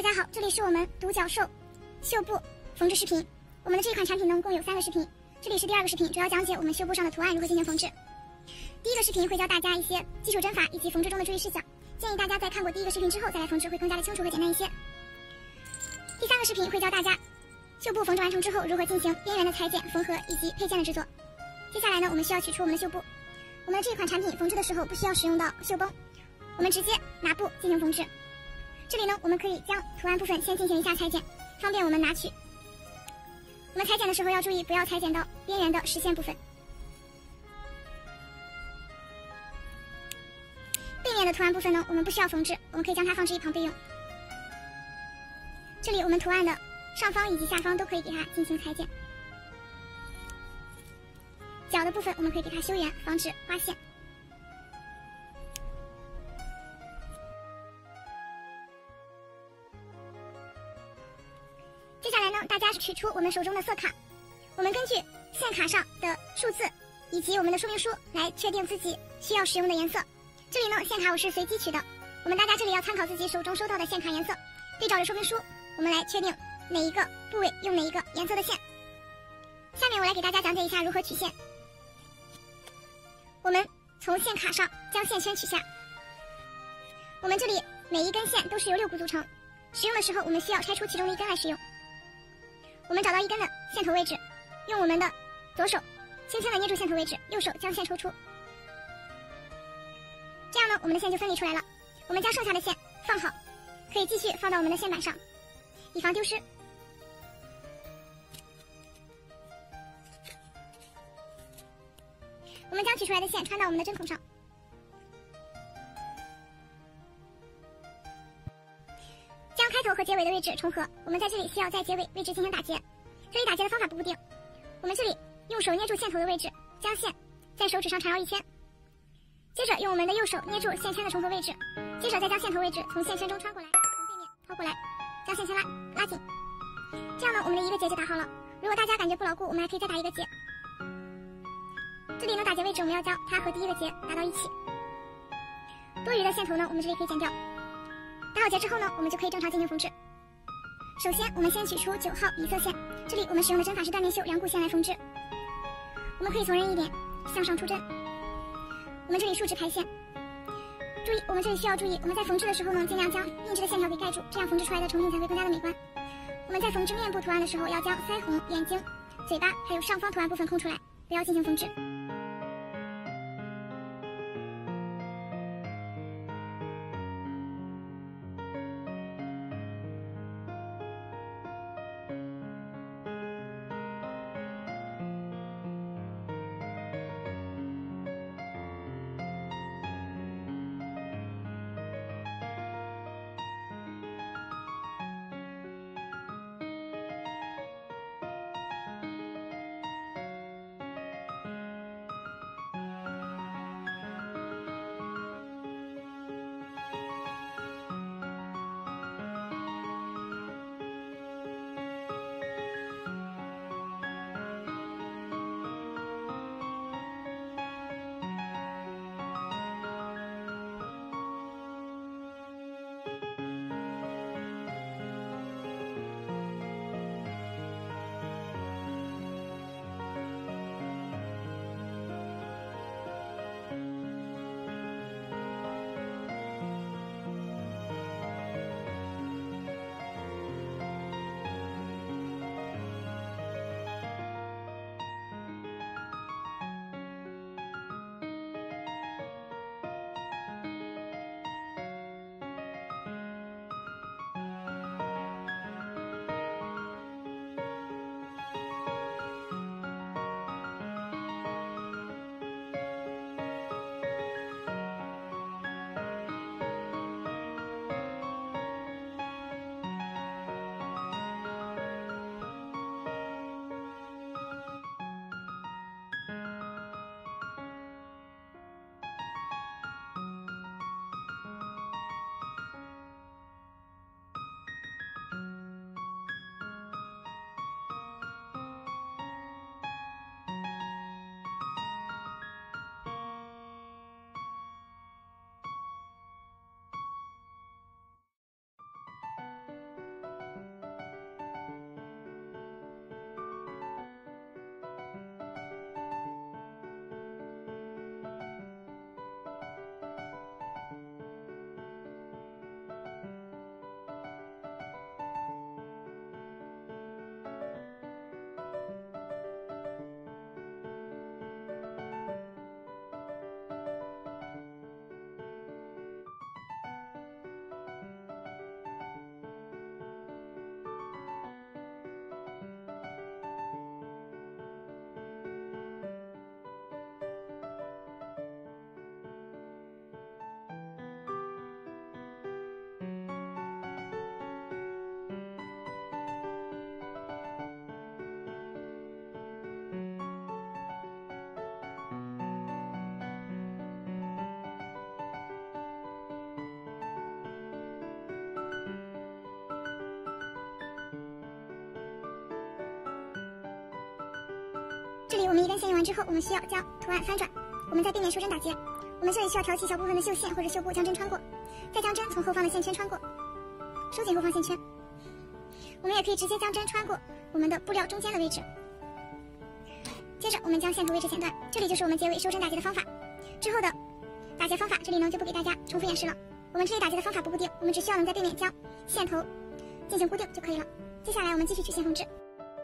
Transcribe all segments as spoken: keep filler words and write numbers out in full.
大家好，这里是我们独角兽绣布缝制视频。我们的这款产品呢，共有三个视频，这里是第二个视频，主要讲解我们绣布上的图案如何进行缝制。第一个视频会教大家一些基础针法以及缝制中的注意事项，建议大家在看过第一个视频之后再来缝制，会更加的清楚和简单一些。第三个视频会教大家绣布缝制完成之后如何进行边缘的裁剪、缝合以及配件的制作。接下来呢，我们需要取出我们的绣布。我们的这款产品缝制的时候不需要使用到绣绷，我们直接拿布进行缝制。这里呢，我们可以将图案部分先进行一下裁剪，方便我们拿取。我们裁剪的时候要注意，不要裁剪到边缘的实线部分。背面的图案部分呢，我们不需要缝制，我们可以将它放置一旁备用。这里我们图案的上方以及下方都可以给它进行裁剪。脚的部分我们可以给它修圆，防止划线。接下来呢，大家取出我们手中的色卡，我们根据线卡上的数字以及我们的说明书来确定自己需要使用的颜色。这里呢，线卡我是随机取的，我们大家这里要参考自己手中收到的线卡颜色，对照着说明书，我们来确定哪一个部位用哪一个颜色的线。下面我来给大家讲解一下如何取线。我们从线卡上将线圈取下，我们这里每一根线都是由六股组成，使用的时候我们需要拆出其中的一根来使用。我们找到一根的线头位置，用我们的左手轻轻的捏住线头位置，右手将线抽出，这样呢，我们的线就分离出来了。我们将剩下的线放好，可以继续放到我们的线板上，以防丢失。我们将取出来的线穿到我们的针孔上，将开头和结尾的位置重合。我们在这里需要在结尾位置进行打结，这里打结的方法不固定。我们这里用手捏住线头的位置，将线在手指上缠绕一圈，接着用我们的右手捏住线圈的重合位置，接着再将线头位置从线圈中穿过来，从背面抛过来，将线圈拉拉紧。这样呢，我们的一个结就打好了。如果大家感觉不牢固，我们还可以再打一个结。这里呢，打结位置我们要将它和第一个结打到一起。多余的线头呢，我们这里可以剪掉。打好结之后呢，我们就可以正常进行缝制。首先，我们先取出九号底色线，这里我们使用的针法是缎面绣两股线来缝制。我们可以从任意点向上出针，我们这里竖直排线。注意，我们这里需要注意，我们在缝制的时候呢，尽量将印制的线条给盖住，这样缝制出来的成品才会更加的美观。我们在缝制面部图案的时候，要将腮红、眼睛、嘴巴还有上方图案部分空出来，不要进行缝制。 这里我们一根线用完之后，我们需要将图案翻转，我们在背面收针打结。我们这里需要挑起小部分的绣线或者绣布将针穿过，再将针从后方的线圈穿过，收紧后方线圈。我们也可以直接将针穿过我们的布料中间的位置。接着我们将线头位置剪断，这里就是我们结尾收针打结的方法。之后的打结方法这里呢就不给大家重复演示了。我们这里打结的方法不固定，我们只需要能在背面将线头进行固定就可以了。接下来我们继续取线缝制。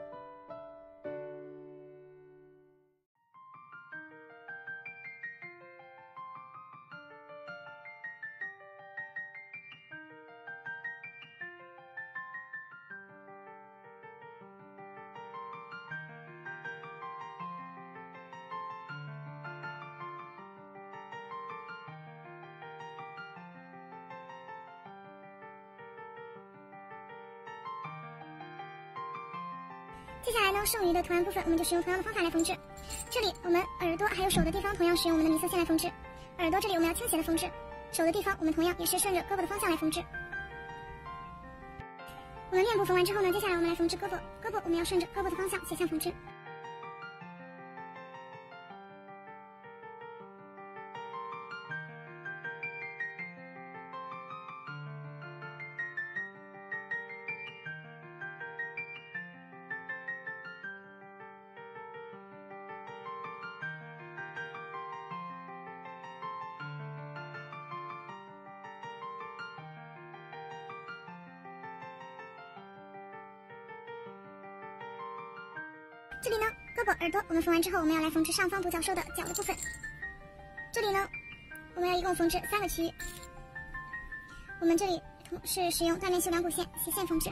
接下来呢，剩余的图案部分我们就使用同样的方法来缝制。这里我们耳朵还有手的地方同样使用我们的米色线来缝制。耳朵这里我们要倾斜的缝制，手的地方我们同样也是顺着胳膊的方向来缝制。我们面部缝完之后呢，接下来我们来缝制胳膊，胳膊我们要顺着胳膊的方向斜向缝制。这里呢，胳膊、耳朵我们缝完之后，我们要来缝制上方独角兽的脚的部分。这里呢，我们要一共缝制三个区域。我们这里是使用断面绣两股线斜线缝制。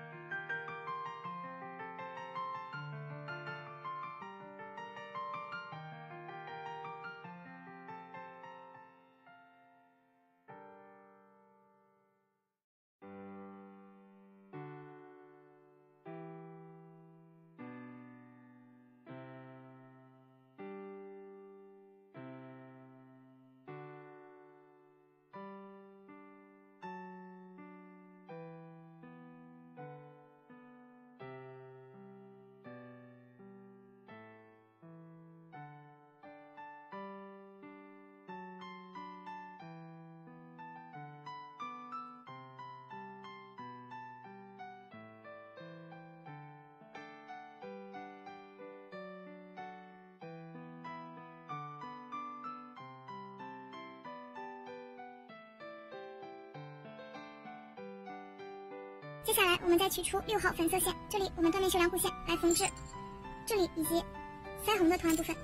接下来我们再取出六号粉色线，这里我们断面绣两股线来缝制这里以及腮红的图案部分。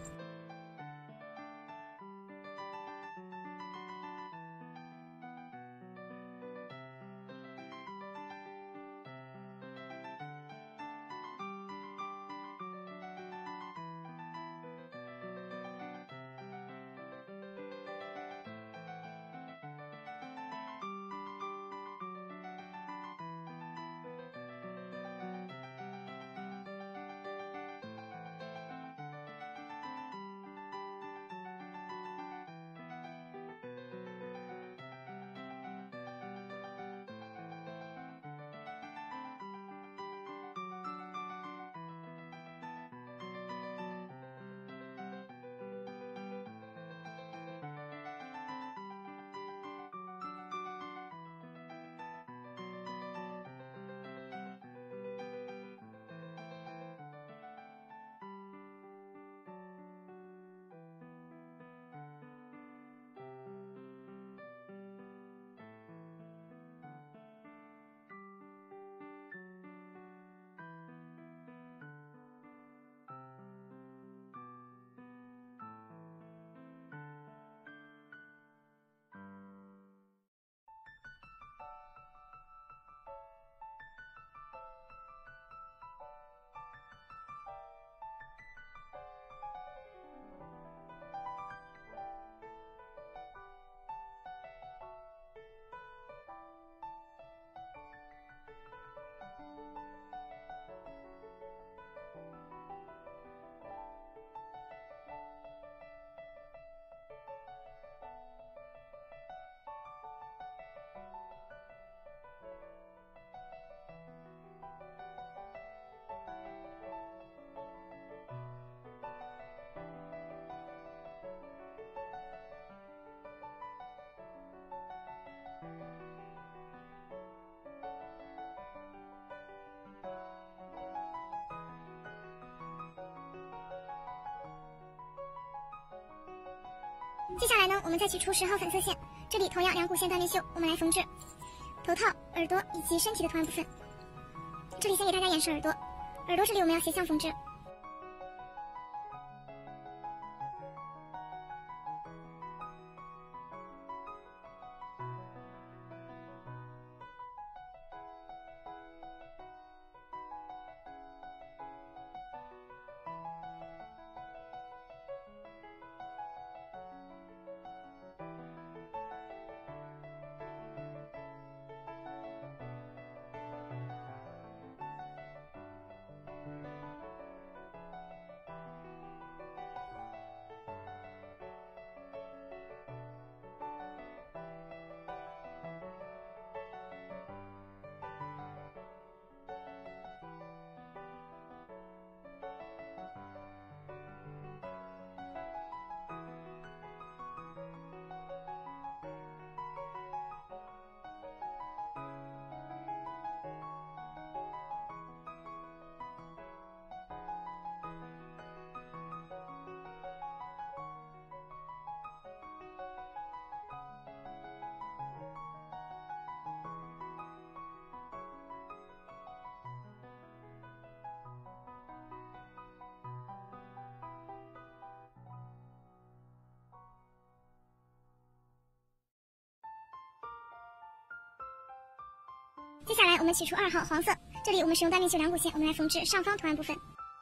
接下来呢，我们再取出十号粉色线，这里同样两股线断面绣，我们来缝制头套、耳朵以及身体的图案部分。这里先给大家演示耳朵，耳朵这里我们要斜向缝制。接下来我们取出二号黄色，这里我们使用单面绣两股线，我们来缝制上方图案部分。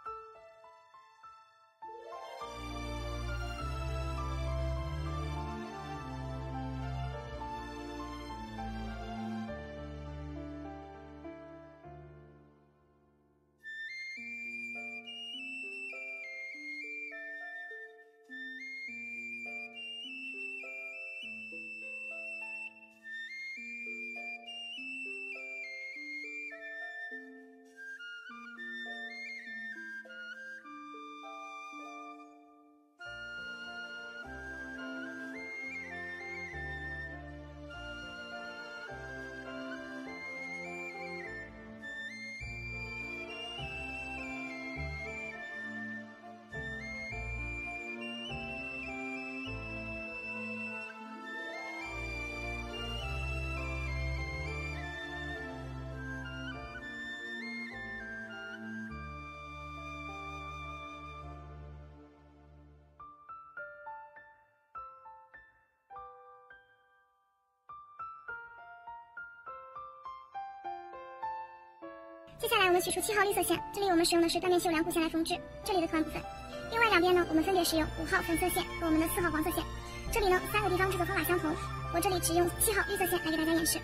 接下来我们取出七号绿色线，这里我们使用的是单面绣两股线来缝制这里的图案部分。另外两边呢，我们分别使用五号粉色线和我们的四号黄色线。这里呢，三个地方制作方法相同，我这里只用七号绿色线来给大家演示。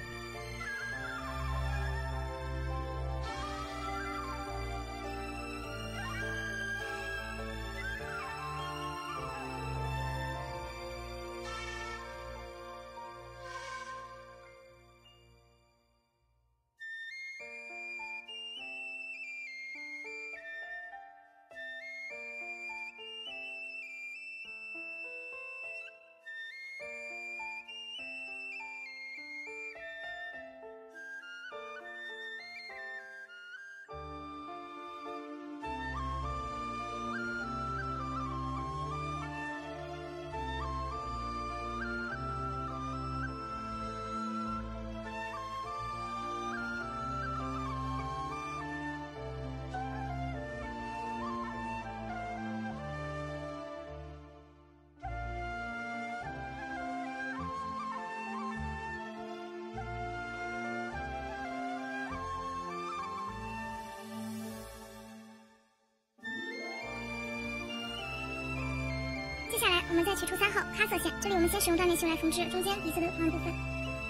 接下来我们再取出三号咖色线，这里我们先使用断面绣来缝制中间鼻子的图案部分。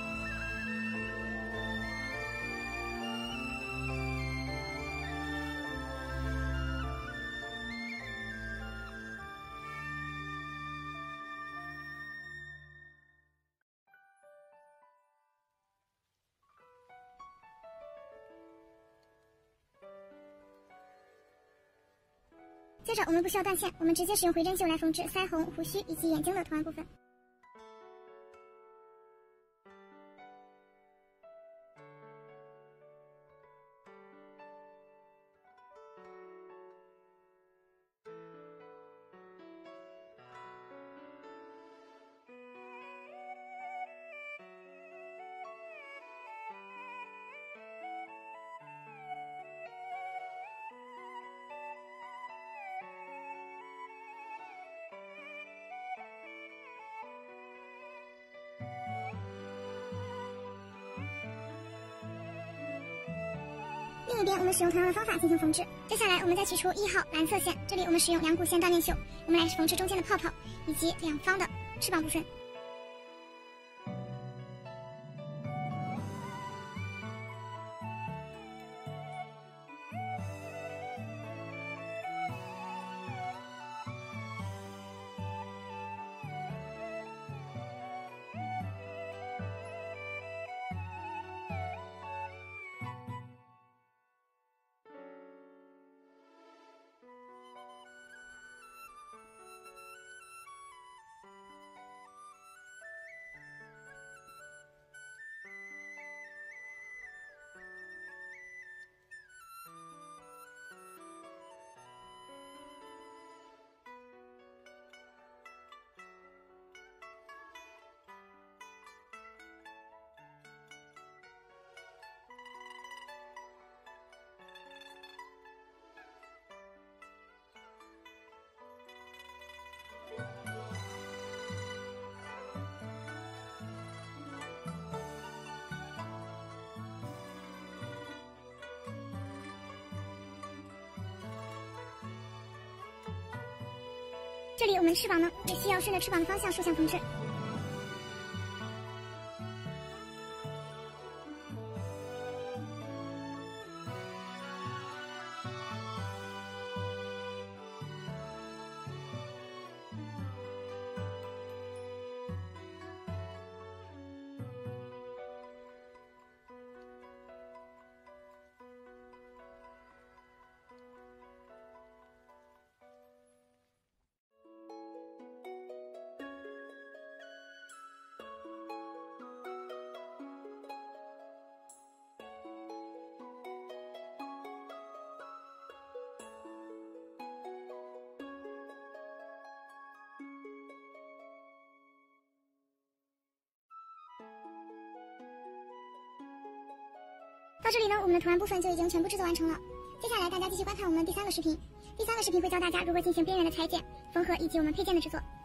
接着我们不需要断线，我们直接使用回针绣来缝制腮红、胡须以及眼睛的图案部分。 右边我们使用同样的方法进行缝制。接下来我们再取出一号蓝色线，这里我们使用两股线断面绣，我们来缝制中间的泡泡以及两方的翅膀部分。这里我们翅膀呢，也需要顺着翅膀的方向竖向缝制。到这里呢，我们的图案部分就已经全部制作完成了。接下来大家继续观看我们第三个视频。第三个视频会教大家如何进行边缘的裁剪、缝合以及我们配件的制作。